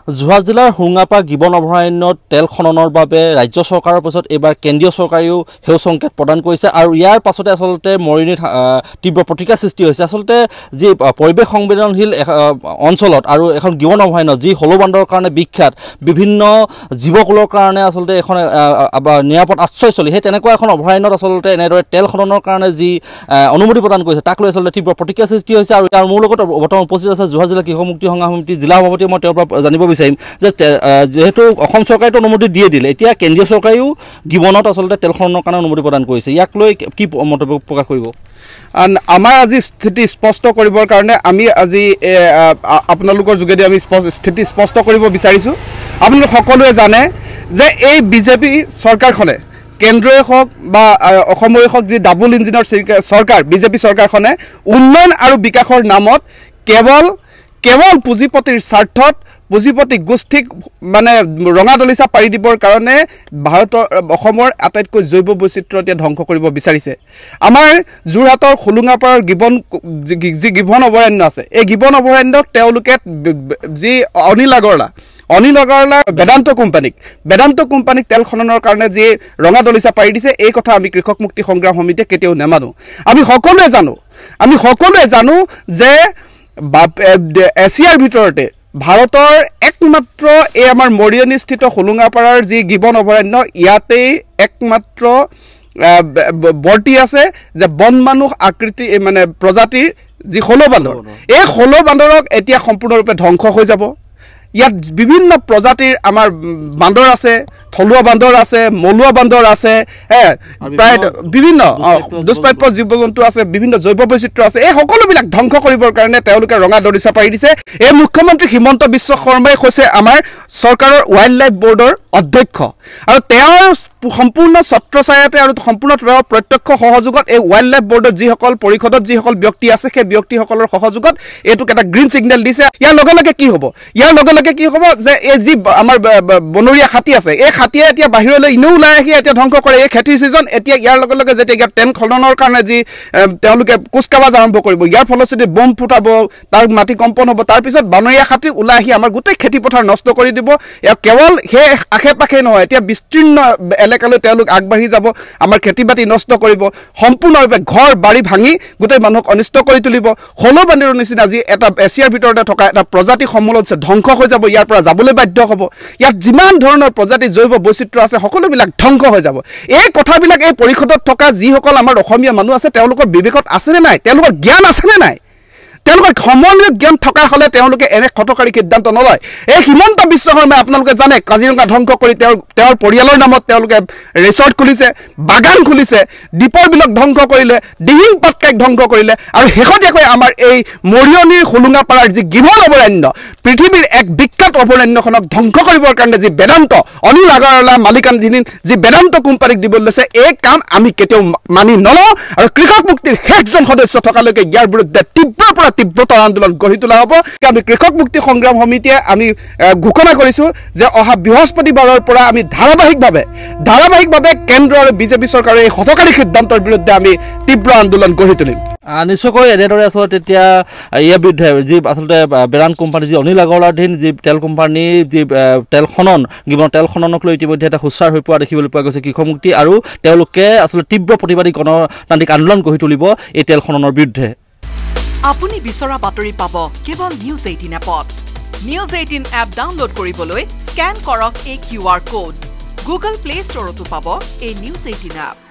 যোৰহাট জিলাৰ হুঙাপা গিবন অভয়াৰণ্যত তেল খননৰ বাবে ৰাজ্য চৰকাৰৰ পিছত এবাৰ কেন্দ্ৰীয় চৰকাৰেও সেউজ সংকেত প্ৰদান কৰিছে আৰু ইয়াৰ পাছতে আচলতে মৰিনীত তীব্ৰ প্ৰতিক্ৰিয়া সৃষ্টি হৈছে। আচলতে যি পৰিৱেশ সংবেদনশীল অঞ্চলত আৰু এখন গিবন অভয়াৰণ্য যি হলৌ বান্দৰৰ কাৰণে বিখ্যাত, বিভিন্ন জীৱকুলৰ কাৰণে আচলতে এখন নিৰাপদ আশ্ৰয়স্থলী, সেই তেনেকুৱা এখন অভয়াৰণ্যত আচলতে এনেদৰে তেল খননৰ কাৰণে যি অনুমতি প্ৰদান কৰিছে তাক লৈ আচলতে তীব্ৰ প্ৰতিক্ৰিয়া সৃষ্টি হৈছে। আৰু ইয়াৰ মোৰ লগত বৰ্তমান উপস্থিত আছে যোৰহাট জিলা কৃষক মুক্তি সংগ্ৰাম সমিতিৰ জিলা সভাপতি। মই তেওঁৰ পৰা জানিব বিচাৰিম যে যেহেতু অসম চৰকাৰেতো অনুমতি দিলে, এতিয়া কেন্দ্ৰীয় চৰকাৰেও গিবনত আচলতে তেল খননৰ কাৰণে অনুমতি প্ৰদান কৰিছে, ইয়াক লৈ কি মন্তব্য প্ৰকাশ কৰিব? আমাৰ আজি স্থিতি স্পষ্ট কৰিবৰ কাৰণে আমি আজি আপোনালোকৰ যোগেদি আমি স্থিতি স্পষ্ট কৰিব বিচাৰিছোঁ। আপোনালোক সকলোৱে জানে যে এই বিজেপি চৰকাৰখনে, কেন্দ্ৰই হওক বা অসমৰে হওক, যি ডাবল ইঞ্জিনৰ চৰকাৰ বিজেপি চৰকাৰখনে উন্নয়ন আৰু বিকাশৰ নামত কেৱল পুঁজিপতিৰ স্বাৰ্থত পুঁজিপতি গোষ্ঠীক মানে ৰঙা দলিচা পাৰি দিবৰ কাৰণে অসমৰ আটাইতকৈ জৈৱ বৈচিত্ৰ্য এতিয়া ধ্বংস কৰিব বিচাৰিছে। আমাৰ যোৰহাটৰ হোলোঙাপাৰৰ যি গিবন অভয়াৰণ্য আছে, এই গিবন অভয়াৰণ্যত তেওঁলোকে যি অনিল আগৰৱালা বেদান্ত কোম্পানীক তেল খননৰ কাৰণে যি ৰঙা দলিচা পাৰি দিছে, এই কথা আমি কৃষক মুক্তি সংগ্ৰাম সমিতিয়ে কেতিয়াও নেমানো। আমি সকলোৱে জানো যে এছিয়াৰ ভিতৰতে ভাৰতৰ একমাত্ৰ এই আমাৰ মৰিয়নিস্থিত হোলোঙাপাৰাৰ যি গিবন অভয়াৰণ্য, ইয়াতেই একমাত্ৰ বৰ্তি আছে যে বন মানুহ আকৃতি মানে প্ৰজাতিৰ যি হলৌ বান্দৰ, এই হলৌ বান্দৰক এতিয়া সম্পূৰ্ণৰূপে ধ্বংস হৈ যাব। ইয়াত বিভিন্ন প্ৰজাতিৰ আমাৰ বান্দৰ আছে, থলুৱা বান্দৰ আছে, মলুৱা বান্দৰ আছে, প্ৰায় বিভিন্ন দুষ্প্ৰাপ্য জীৱ জন্তু আছে, বিভিন্ন জৈৱ বৈচিত্ৰ্য আছে। এই সকলোবিলাক ধ্বংস কৰিবৰ কাৰণে তেওঁলোকে ৰঙা দলিচা পাৰি দিছে। এই মুখ্যমন্ত্ৰী হিমন্ত বিশ্ব শৰ্মাই হৈছে আমাৰ চৰকাৰৰ ৱাইল্ড লাইফ বৰ্ডৰ অধ্যক্ষ, আৰু তেওঁৰ সম্পূৰ্ণ ছত্ৰছায়াতে আৰু সম্পূৰ্ণ তেওঁৰ প্ৰত্যক্ষ সহযোগত এই ৱাইল্ড লাইফ বৰ্ডৰ যিসকল পৰিষদত যিসকল ব্যক্তি আছে, সেই ব্যক্তিসকলৰ সহযোগত এইটোক এটা গ্ৰীণ ছিগনেল দিছে। ইয়াৰ লগে লগে কি হ'ব যে এই যি আমাৰ বনৰীয়া হাতী আছে, এই হাতীয়ে এতিয়া বাহিৰলৈ এনেও ওলাই আহি এতিয়া ধ্বংস কৰে। এই খেতিৰ ছিজন এতিয়া ইয়াৰ লগে লগে যেতিয়া ইয়াৰ তেল খননৰ কাৰণে যি তেওঁলোকে কুচকাৱাজ আৰম্ভ কৰিব, ইয়াৰ ফলশ্ৰুতি বম ফুটাব, তাৰ মাটি কম্পন হ'ব, তাৰপিছত বনৰীয়া হাতী ওলাই আহি আমাৰ গোটেই খেতি পথাৰ নষ্ট কৰি দিব। কেৱল সেই আশে পাশে নহয়, এতিয়া বিস্তীৰ্ণ এলেকালৈ তেওঁলোক আগবাঢ়ি যাব, আমাৰ খেতি বাতি নষ্ট কৰিব, সম্পূৰ্ণৰূপে ঘৰ বাৰী ভাঙি গোটেই মানুহক অনিষ্ট কৰি তুলিব। হলৌ বান্দৰৰ নিচিনা যি এটা এছিয়াৰ ভিতৰতে থকা এটা প্ৰজাতি সমূলত ধ্বংস হৈ যাব, ইয়াৰ পৰা যাবলৈ বাধ্য হ'ব। ইয়াত যিমান ধৰণৰ প্ৰজাতি জৈৱ বৈচিত্ৰ্য আছে সকলোবিলাক ধ্বংস হৈ যাব। এই কথাবিলাক এই পৰিষদত থকা যিসকল আমাৰ অসমীয়া মানুহ আছে, তেওঁলোকৰ বিবেকত আছেনে নাই? তেওঁলোকৰ জ্ঞান আছেনে নাই? তেওঁলোকৰ সমন্বয় জ্ঞান থকা হ'লে তেওঁলোকে এনে হঠকাৰী সিদ্ধান্ত নলয়। এই হিমন্ত বিশ্ব শৰ্মাই আপোনালোকে জানে কাজিৰঙা ধ্বংস কৰি তেওঁৰ পৰিয়ালৰ নামত তেওঁলোকে ৰিচৰ্ট খুলিছে, বাগান খুলিছে, দীপৰ বিলক ধ্বংস কৰিলে, দিহিং পাটকাইক ধ্বংস কৰিলে, আৰু শেহতীয়াকৈ আমাৰ এই মৰিয়নিৰ হোলোঙাপাৰাৰ যি গিবন অভয়াৰণ্য, পৃথিৱীৰ এক বিখ্যাত অভয়াৰণ্যখনক ধ্বংস কৰিবৰ কাৰণে যি বেদান্ত অনিল আগৰৱালা মালিকানাধীন যি বেদান্ত কোম্পানীক দিবলৈ লৈছে, এই কাম আমি কেতিয়াও মানি নলওঁ। আৰু কৃষক মুক্তিৰ শেষজন সদস্য থকালৈকে ইয়াৰ বিৰুদ্ধে তীব্ৰতৰ আন্দোলন গঢ়ি তোলা হ'ব। আমি কৃষক মুক্তি সংগ্ৰাম সমিতিয়ে আমি ঘোষণা কৰিছোঁ যে অহা বৃহস্পতিবাৰৰ পৰা আমি ধাৰাবাহিকভাৱে কেন্দ্ৰ আৰু বিজেপি চৰকাৰৰ এই হঠকাৰী সিদ্ধান্তৰ বিৰুদ্ধে আমি তীব্ৰ আন্দোলন গঢ়ি তুলিম। নিশ্চয়কৈ এনেদৰে আচলতে এতিয়া ইয়াৰ বিৰুদ্ধে যি আচলতে বেদান্ত কোম্পানী, যি অনিল আগৰৱালাধীন যি তেল কোম্পানী, যি তেল খনন, গিবনৰ তেল খননক লৈ ইতিমধ্যে এটা সুচাৰ হৈ পৰা দেখিবলৈ পোৱা গৈছে কৃষক মুক্তি, আৰু তেওঁলোকে আচলতে তীব্ৰ প্ৰতিবাদী গণতান্ত্ৰিক আন্দোলন গঢ়ি তুলিব এই তেল খননৰ বিৰুদ্ধে। আপুনি বিচৰা বাতৰি পাব কেৱল নিউজ 18 এপত। নিউজ 18 এপ ডাউনলোড কৰিবলৈ স্কেন কৰক এই QR কোড। গুগল প্লে ষ্টৰতো পাব এই নিউজ 18 এপ।